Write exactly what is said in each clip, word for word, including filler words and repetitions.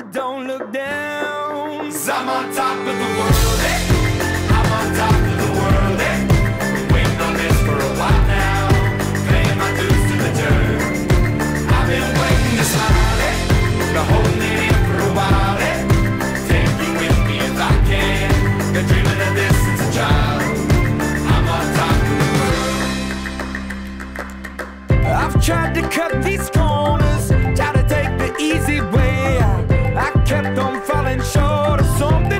but don't look down. 'Cause I'm on top of the world, eh? I'm on top of the world, eh? Been waiting on this for a while now, paying my dues to the dirt. I've been waiting to smile, eh? Been holding it in for a while, eh? Take you with me if I can. Been dreaming of this since a child. I'm on top of the world. I've tried to cut these corners, tried to take the easy way out. I kept on falling short of something.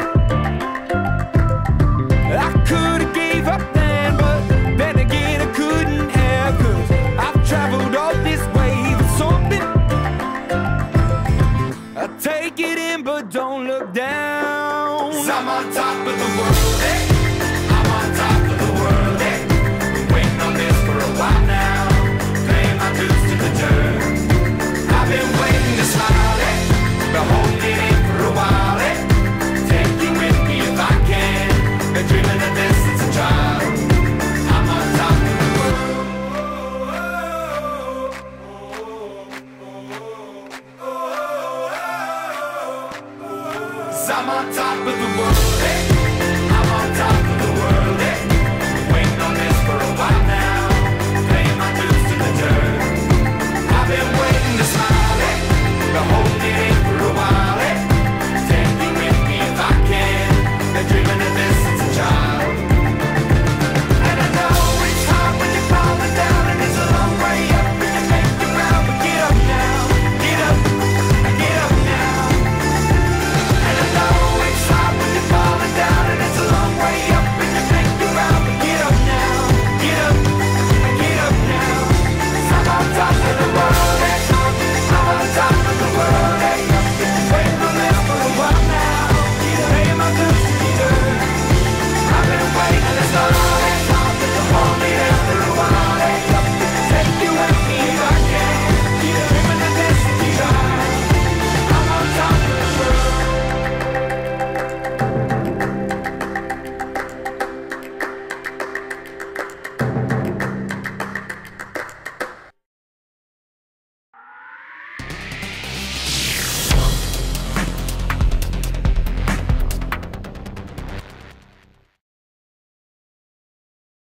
I could've gave up then, but then again I couldn't have, 'cause I've traveled all this way for something. I take it in, but don't look down. 'Cause I'm on top of the world, eh? I'm on top of the world, eh? Been waiting on this for a while now, paying my dues to the dirt. I've been waiting to smile, eh? Been holding it in for a while, eh? Take you with me if I can. Been dreaming of this since a child. I'm on top of the world. 'Cause I'm on top of the world, eh?